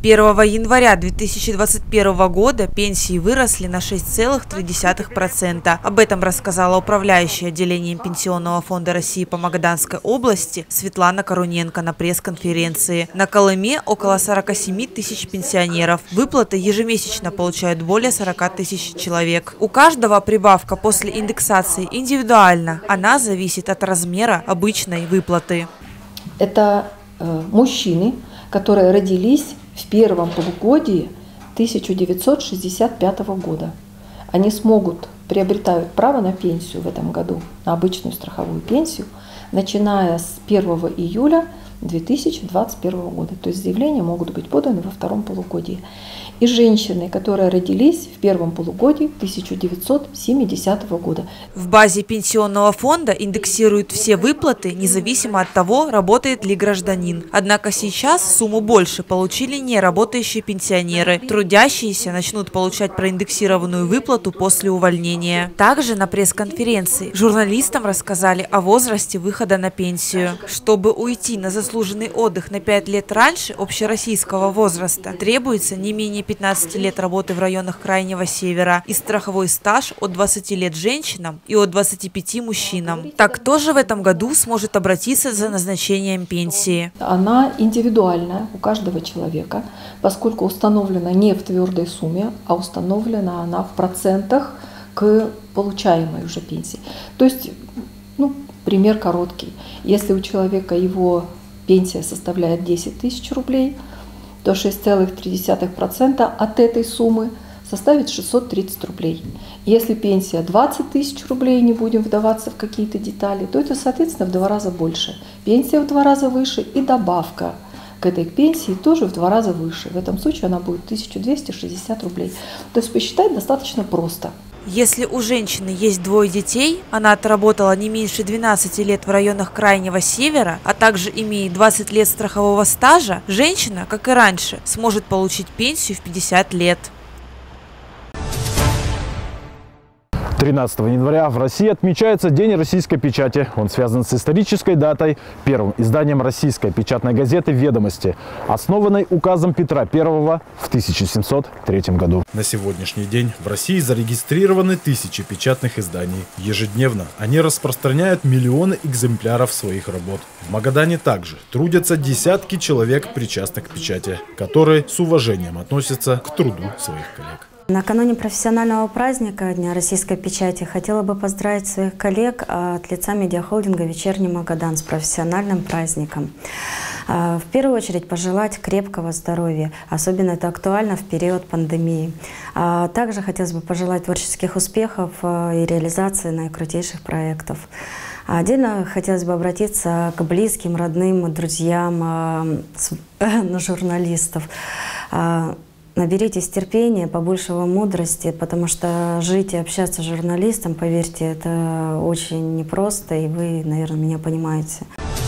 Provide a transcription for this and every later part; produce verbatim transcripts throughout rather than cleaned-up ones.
первого января две тысячи двадцать первого года пенсии выросли на шесть целых три десятых процента. Об этом рассказала управляющая отделением Пенсионного фонда России по Магаданской области Светлана Коруненко на пресс-конференции. На Колыме около сорока семи тысяч пенсионеров. Выплаты ежемесячно получают более сорока тысяч человек. У каждого прибавка после индексации индивидуальна. Она зависит от размера обычной выплаты. Это э, мужчины, которые родились в первом полугодии тысяча девятьсот шестьдесят пятого года. Они смогут, приобретают право на пенсию в этом году, на обычную страховую пенсию, начиная с первого июля две тысячи двадцать первого года. То есть заявления могут быть поданы во втором полугодии. И женщины, которые родились в первом полугодии тысяча девятьсот семидесятого года. В базе пенсионного фонда индексируют все выплаты, независимо от того, работает ли гражданин. Однако сейчас сумму больше получили неработающие пенсионеры. Трудящиеся начнут получать проиндексированную выплату после увольнения. Также на пресс-конференции журналистам рассказали о возрасте выхода на пенсию. Чтобы уйти на заслуженный отдых на пять лет раньше общероссийского возраста, требуется не менее пятнадцати лет работы в районах Крайнего Севера и страховой стаж от двадцати лет женщинам и от двадцати пяти мужчинам. Так кто же в этом году сможет обратиться за назначением пенсии? Она индивидуальная у каждого человека, поскольку установлена не в твердой сумме, а установлена она в процентах к получаемой уже пенсии. То есть, ну, пример короткий. Если у человека его пенсия составляет десять тысяч рублей, то шесть целых три десятых процента от этой суммы составит шестьсот тридцать рублей. Если пенсия двадцать тысяч рублей, не будем вдаваться в какие-то детали, то это, соответственно, в два раза больше. Пенсия в два раза выше и добавка к этой пенсии тоже в два раза выше. В этом случае она будет тысяча двести шестьдесят рублей. То есть посчитать достаточно просто. Если у женщины есть двое детей, она отработала не меньше двенадцати лет в районах Крайнего Севера, а также имеет двадцать лет страхового стажа, женщина, как и раньше, сможет получить пенсию в пятьдесят лет. тринадцатого января в России отмечается День российской печати. Он связан с исторической датой, первым изданием российской печатной газеты «Ведомости», основанной указом Петра Первого в тысяча семьсот третьем году. На сегодняшний день в России зарегистрированы тысячи печатных изданий. Ежедневно они распространяют миллионы экземпляров своих работ. В Магадане также трудятся десятки человек, причастных к печати, которые с уважением относятся к труду своих коллег. Накануне профессионального праздника Дня российской печати хотела бы поздравить своих коллег от лица медиахолдинга «Вечерний Магадан» с профессиональным праздником. В первую очередь пожелать крепкого здоровья, особенно это актуально в период пандемии. Также хотелось бы пожелать творческих успехов и реализации наикрутейших проектов. Отдельно хотелось бы обратиться к близким, родным, друзьям журналистов. Наберитесь терпения, побольше мудрости, потому что жить и общаться с журналистом, поверьте, это очень непросто, и вы, наверное, меня понимаете.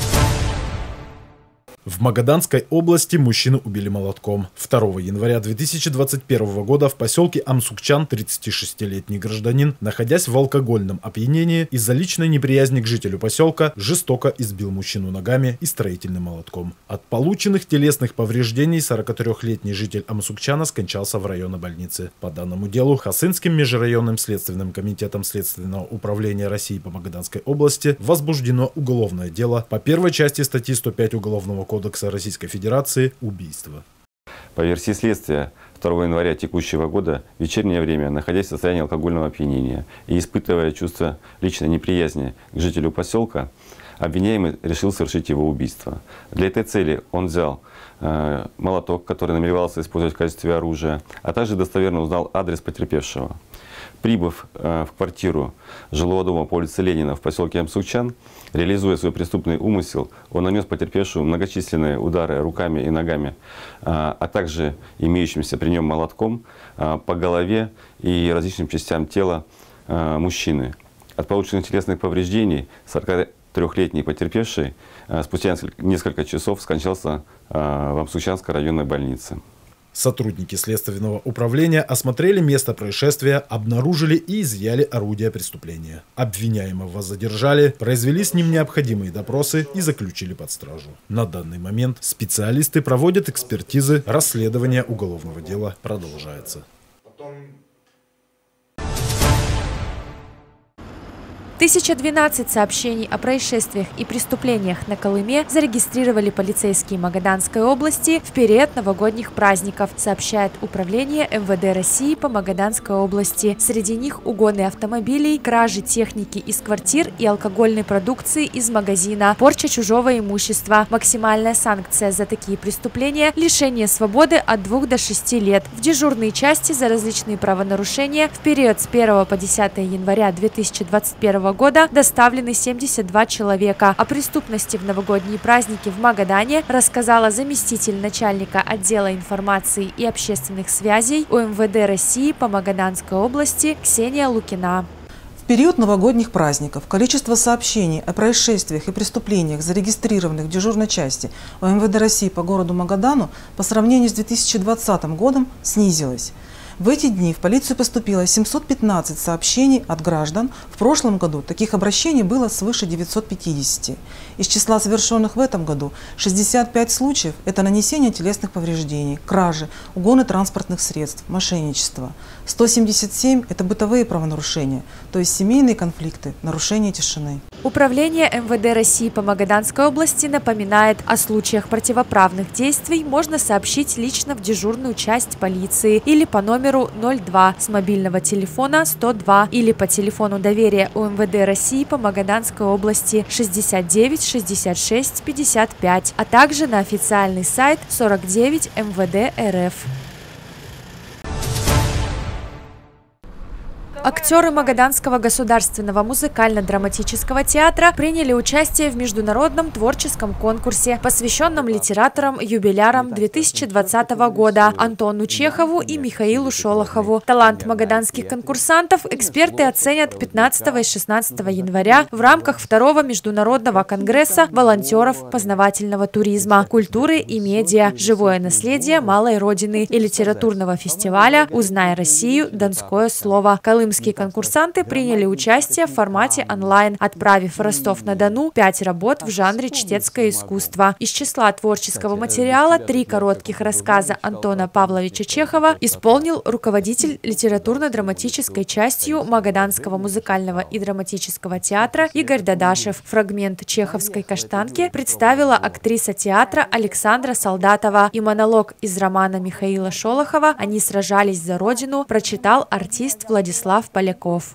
В Магаданской области мужчину убили молотком. второго января две тысячи двадцать первого года в поселке Амсукчан тридцатишестилетний гражданин, находясь в алкогольном опьянении, из-за личной неприязни к жителю поселка жестоко избил мужчину ногами и строительным молотком. От полученных телесных повреждений сорокатрёхлетний житель Амсукчана скончался в районной больнице. По данному делу Хасынским межрайонным следственным комитетом Следственного управления России по Магаданской области возбуждено уголовное дело по первой части статьи сто пять Уголовного кодекса Российской Федерации «Убийство». По версии следствия, второго января текущего года в вечернее время, находясь в состоянии алкогольного опьянения и испытывая чувство личной неприязни к жителю поселка, обвиняемый решил совершить его убийство. Для этой цели он взял э, молоток, который намеревался использовать в качестве оружия, а также достоверно узнал адрес потерпевшего. Прибыв э, в квартиру жилого дома по улице Ленина в поселке Амсукчан, реализуя свой преступный умысел, он нанес потерпевшему многочисленные удары руками и ногами, э, а также имеющимся при нем молотком э, по голове и различным частям тела э, мужчины. От полученных телесных повреждений сорокатрёхлетний потерпевший э, спустя несколько часов скончался э, в Амсукчанской районной больнице. Сотрудники следственного управления осмотрели место происшествия, обнаружили и изъяли орудие преступления. Обвиняемого задержали, произвели с ним необходимые допросы и заключили под стражу. На данный момент специалисты проводят экспертизы, расследование уголовного дела продолжается. тысяча двенадцать сообщений о происшествиях и преступлениях на Колыме зарегистрировали полицейские Магаданской области в период новогодних праздников, сообщает Управление эм вэ дэ России по Магаданской области. Среди них угоны автомобилей, кражи техники из квартир и алкогольной продукции из магазина, порча чужого имущества. Максимальная санкция за такие преступления – лишение свободы от двух до шести лет. В дежурные части за различные правонарушения в период с первого по десятое января две тысячи двадцать первого года доставлены семьдесят два человека. О преступности в новогодние праздники в Магадане рассказала заместитель начальника отдела информации и общественных связей у эм вэ дэ России по Магаданской области Ксения Лукина. В период новогодних праздников количество сообщений о происшествиях и преступлениях, зарегистрированных в дежурной части у эм вэ дэ России по городу Магадану, по сравнению с две тысячи двадцатым годом снизилось. В эти дни в полицию поступило семьсот пятнадцать сообщений от граждан. В прошлом году таких обращений было свыше девятисот пятидесяти. Из числа совершенных в этом году шестьдесят пять случаев – это нанесение телесных повреждений, кражи, угоны транспортных средств, мошенничество. сто семьдесят семь – это бытовые правонарушения, то есть семейные конфликты, нарушение тишины. Управление эм вэ дэ России по Магаданской области напоминает, о случаях противоправных действий можно сообщить лично в дежурную часть полиции или по номеру ноль два с мобильного телефона сто два или по телефону доверия у эм вэ дэ России по Магаданской области шестьдесят девять шестьдесят шесть пятьдесят пять, а также на официальный сайт сорок девять эм вэ дэ эр эф. Актеры Магаданского государственного музыкально-драматического театра приняли участие в международном творческом конкурсе, посвященном литераторам-юбилярам две тысячи двадцатого года Антону Чехову и Михаилу Шолохову. Талант магаданских конкурсантов эксперты оценят пятнадцатого и шестнадцатого января в рамках второго международного конгресса волонтеров познавательного туризма, культуры и медиа, живое наследие малой родины и литературного фестиваля «Узнай Россию. Донское слово». Колымские конкурсанты приняли участие в формате онлайн, отправив в Ростов-на-Дону пять работ в жанре чтецкое искусство. Из числа творческого материала три коротких рассказа Антона Павловича Чехова исполнил руководитель литературно-драматической частью Магаданского музыкального и драматического театра Игорь Дадашев. Фрагмент чеховской каштанки представила актриса театра Александра Солдатова, и монолог из романа Михаила Шолохова «Они сражались за родину» прочитал артист Владислав Поляков.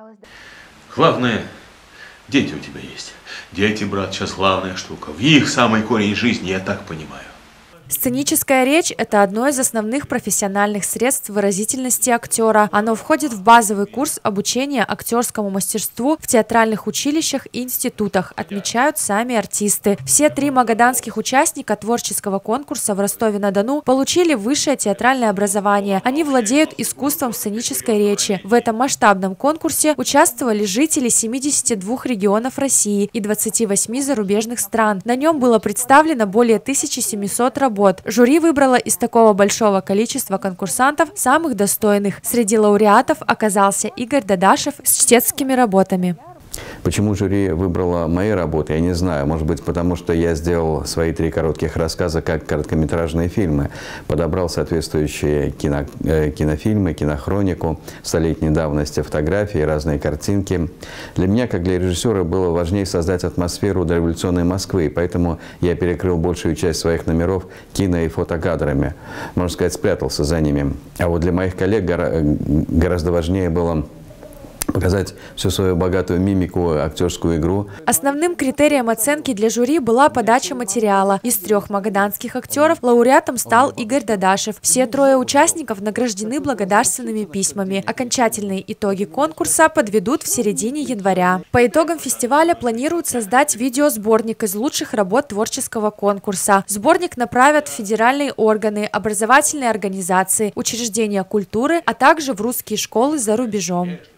Главное, дети у тебя есть. Дети, брат, сейчас главная штука. В них самый корень жизни, я так понимаю. Сценическая речь – это одно из основных профессиональных средств выразительности актера. Оно входит в базовый курс обучения актерскому мастерству в театральных училищах и институтах, отмечают сами артисты. Все три магаданских участника творческого конкурса в Ростове-на-Дону получили высшее театральное образование. Они владеют искусством сценической речи. В этом масштабном конкурсе участвовали жители семидесяти двух регионов России и двадцати восьми зарубежных стран. На нем было представлено более тысячи семисот работ. Жюри выбрало из такого большого количества конкурсантов самых достойных. Среди лауреатов оказался Игорь Дадашев с чтецкими работами. Почему жюри выбрало мои работы, я не знаю. Может быть, потому что я сделал свои три коротких рассказа как короткометражные фильмы. Подобрал соответствующие кино, э, кинофильмы, кинохронику, столетней давности, фотографии, разные картинки. Для меня, как для режиссера, было важнее создать атмосферу дореволюционной Москвы. Поэтому я перекрыл большую часть своих номеров кино- и фотокадрами. Можно сказать, спрятался за ними. А вот для моих коллег гора гораздо важнее было показать всю свою богатую мимику, актерскую игру. Основным критерием оценки для жюри была подача материала. Из трех магаданских актеров лауреатом стал Игорь Дадашев. Все трое участников награждены благодарственными письмами. Окончательные итоги конкурса подведут в середине января. По итогам фестиваля планируют создать видеосборник из лучших работ творческого конкурса. Сборник направят в федеральные органы, образовательные организации, учреждения культуры, а также в русские школы за рубежом.